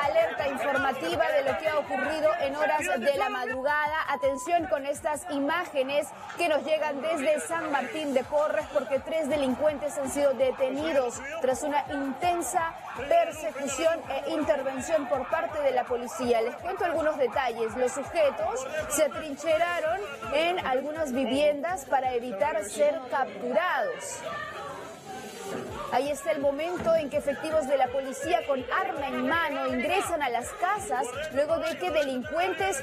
alerta informativa de lo que ha ocurrido en horas de la madrugada. Atención con estas imágenes que nos llegan desde San Martín de Porres, porque 3 delincuentes han sido detenidos tras una intensa persecución e intervención por parte de la policía. Les cuento algunos detalles. Los sujetos se atrincheraron en algunas viviendas para evitar ser capturados. Ahí está el momento en que efectivos de la policía con arma en mano ingresan a las casas luego de que delincuentes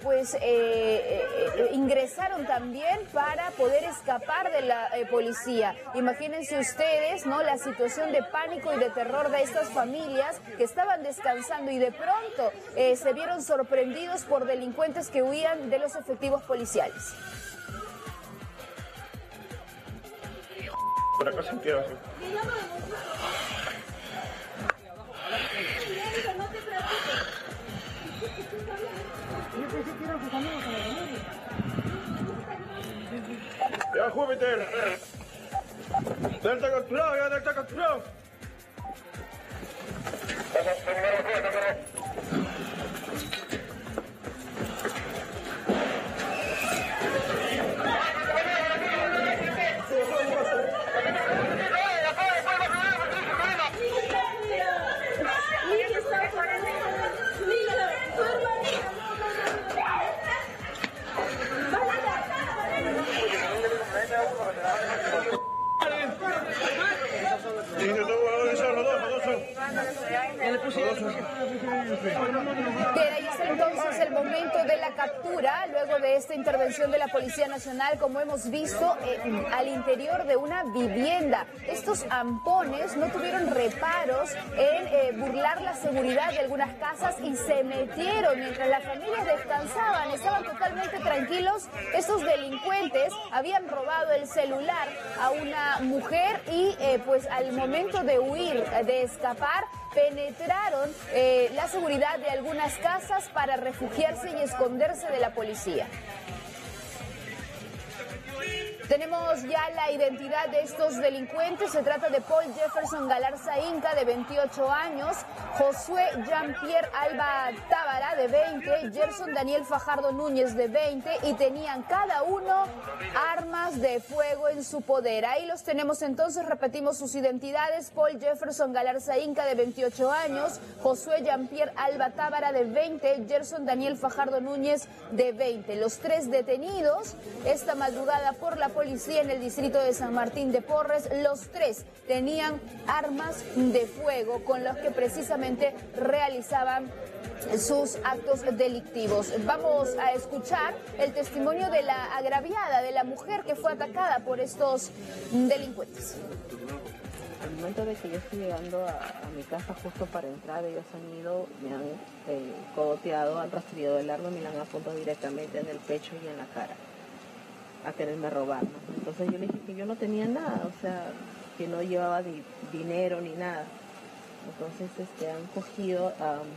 ingresaron también para poder escapar de la policía. Imagínense ustedes, ¿no?, la situación de pánico y de terror de estas familias que estaban descansando y de pronto se vieron sorprendidos por delincuentes que huían de los efectivos policiales. Por acá se queda así. Ya, Júpiter. Ya está capturado, ya está capturado. Bien, ahí está entonces el momento de la captura, luego de esta intervención de la Policía Nacional, como hemos visto, al interior de una vivienda. Estos ampones no tuvieron reparos en burlar la seguridad de algunas casas y se metieron mientras las familias descansaban, estaban totalmente tranquilos. Estos delincuentes habían robado el celular a una mujer y pues al momento de huir, de escapar, penetraron la seguridad de algunas casas para refugiarse y esconderse de la policía. Tenemos ya la identidad de estos delincuentes. Se trata de Paul Jefferson Galarza Inca, de 28 años, Josué Jean-Pierre Alba Tábara, de 20, Gerson Daniel Fajardo Núñez, de 20, y tenían cada uno armas de fuego en su poder. Ahí los tenemos entonces, repetimos sus identidades: Paul Jefferson Galarza Inca, de 28 años, Josué Jean-Pierre Alba Tábara, de 20, Gerson Daniel Fajardo Núñez, de 20. Los 3 detenidos esta madrugada por la policía en el distrito de San Martín de Porres. Los 3 tenían armas de fuego con los que precisamente realizaban sus actos delictivos. Vamos a escuchar el testimonio de la agraviada, de la mujer que fue atacada por estos delincuentes. Al momento de que yo estoy llegando a mi casa justo para entrar, ellos han ido, me han cogoteado, han rastreado el arma y me la han apuntado directamente en el pecho y en la cara a quererme robar, ¿no? Entonces yo le dije que yo no tenía nada, o sea, que no llevaba dinero ni nada. Entonces han cogido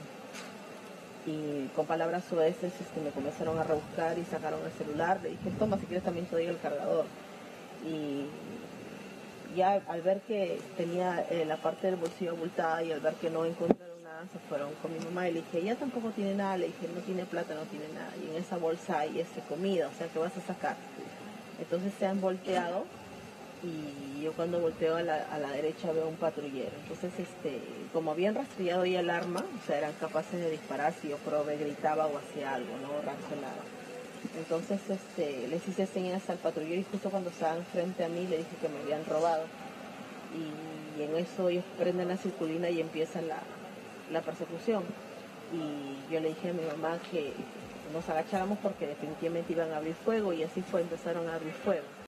y con palabras suaves me comenzaron a rebuscar y sacaron el celular. Le dije, toma, si quieres también te doy el cargador. Y ya al ver que tenía la parte del bolsillo abultada y al ver que no encontraron nada, se fueron con mi mamá y le dije, ella tampoco tiene nada. Le dije, no tiene plata, no tiene nada, y en esa bolsa hay comida, o sea, ¿qué vas a sacar? Entonces se han volteado y yo cuando volteo a la derecha veo un patrullero. Entonces como habían rastreado ya el arma, o sea, eran capaces de disparar si yo gritaba o hacía algo, ¿no? Reaccionaba. Entonces les hice señas al patrullero y justo cuando estaban frente a mí le dije que me habían robado. Y en eso ellos prenden la circulina y empieza la persecución. Y yo le dije a mi mamá que nos agacháramos porque definitivamente iban a abrir fuego, y así fue, empezaron a abrir fuego.